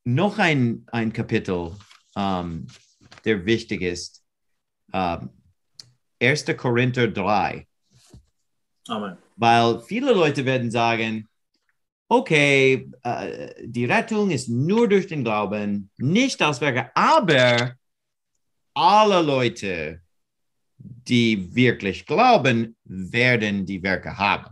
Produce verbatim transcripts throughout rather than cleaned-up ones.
noch ein, ein Kapitel, um, der wichtig ist. Um, erster Korinther drei. Amen. Weil viele Leute werden sagen, okay, uh, die Rettung ist nur durch den Glauben, nicht aus Werke, aber alle Leute, die wirklich glauben, werden die Werke haben.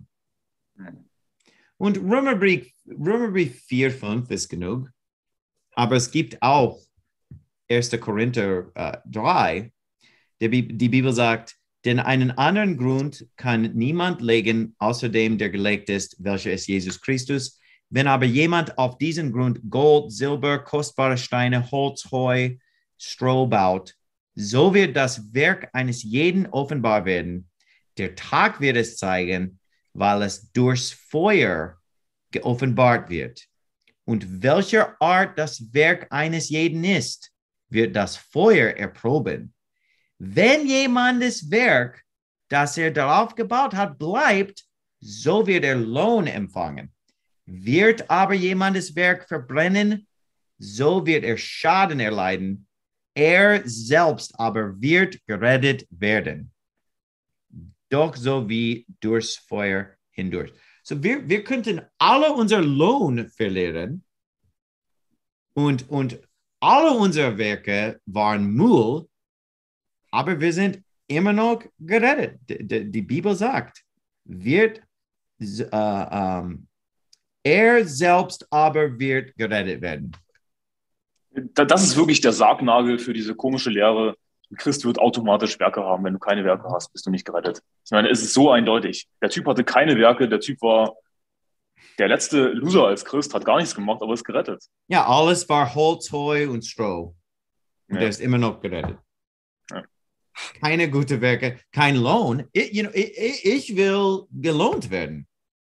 Und Römerbrief, Römerbrief vier, fünf ist genug, aber es gibt auch erster Korinther uh, drei, der Bi- die Bibel sagt, denn einen anderen Grund kann niemand legen, außer dem, der gelegt ist, welcher ist Jesus Christus. Wenn aber jemand auf diesen Grund Gold, Silber, kostbare Steine, Holz, Heu, Stroh baut, so wird das Werk eines jeden offenbar werden. Der Tag wird es zeigen, weil es durchs Feuer geoffenbart wird. Und welcher Art das Werk eines jeden ist, wird das Feuer erproben. Wenn jemandes Werk, das er darauf gebaut hat, bleibt, so wird er Lohn empfangen. Wird aber jemandes Werk verbrennen, so wird er Schaden erleiden. Er selbst aber wird gerettet werden. Doch so wie durchs Feuer hindurch. So wir, wir könnten alle unser Lohn verlieren und, und alle unsere Werke waren Müll, aber wir sind immer noch gerettet. Die, die, die Bibel sagt, wird, äh, ähm, er selbst aber wird gerettet werden. Das ist wirklich der Sargnagel für diese komische Lehre. Ein Christ wird automatisch Werke haben. Wenn du keine Werke hast, bist du nicht gerettet. Ich meine, es ist so eindeutig. Der Typ hatte keine Werke, der Typ war der letzte Loser als Christ, hat gar nichts gemacht, aber ist gerettet. Ja, alles war Holz, Heu und Stroh. Und Ja. der ist immer noch gerettet. Ja. Keine gute Werke, kein Lohn. Ich, you know, ich, ich will gelohnt werden.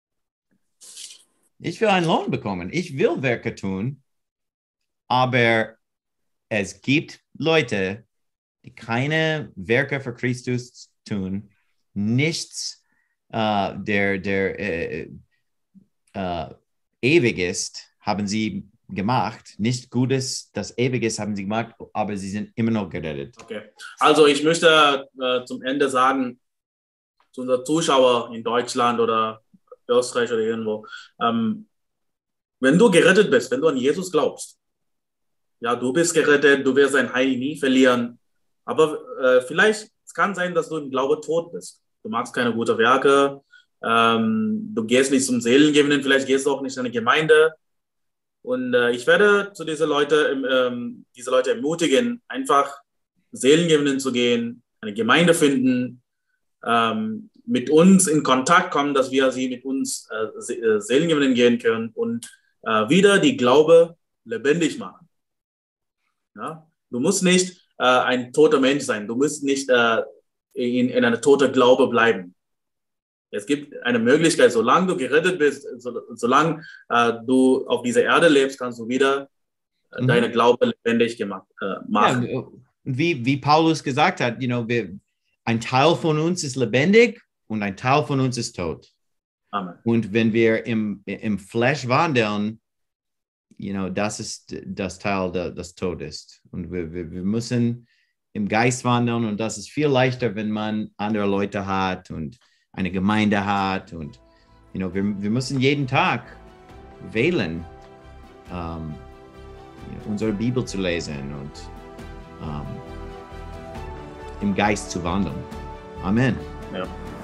Ich will einen Lohn bekommen. Ich will Werke tun. Aber es gibt Leute, die keine Werke für Christus tun, nichts, uh, der, der äh, äh, ewig ist, haben sie gemacht, nicht Gutes, das Ewiges haben sie gemacht, aber sie sind immer noch gerettet. Okay. Also ich möchte äh, zum Ende sagen, zu unseren Zuschauern in Deutschland oder Österreich oder irgendwo, ähm, wenn du gerettet bist, wenn du an Jesus glaubst, ja, du bist gerettet, du wirst dein Heil nie verlieren. Aber äh, vielleicht es kann sein, dass du im Glaube tot bist. Du machst keine guten Werke, ähm, du gehst nicht zum Seelengebenden, vielleicht gehst du auch nicht in eine Gemeinde. Und äh, ich werde zu diese Leute, ähm, diese Leute ermutigen, einfach Seelengebenden zu gehen, eine Gemeinde finden, ähm, mit uns in Kontakt kommen, dass wir sie mit uns äh, Seelengebenden gehen können und äh, wieder die Glaube lebendig machen. Ja? Du musst nicht äh, ein toter Mensch sein. Du musst nicht äh, in, in einer toten Glaube bleiben. Es gibt eine Möglichkeit, solange du gerettet bist, so, solange äh, du auf dieser Erde lebst, kannst du wieder äh, mhm. deine Glaube lebendig gemacht, äh, machen. Ja, wie, wie Paulus gesagt hat, you know, wir, ein Teil von uns ist lebendig und ein Teil von uns ist tot. Amen. Und wenn wir im, im Fleisch wandeln, you know, das ist das Teil, das tot ist. Und wir, wir, wir müssen im Geist wandeln und das ist viel leichter, wenn man andere Leute hat und eine Gemeinde hat. Und you know, wir, wir müssen jeden Tag wählen, um, unsere Bibel zu lesen und um, im Geist zu wandeln. Amen. Ja.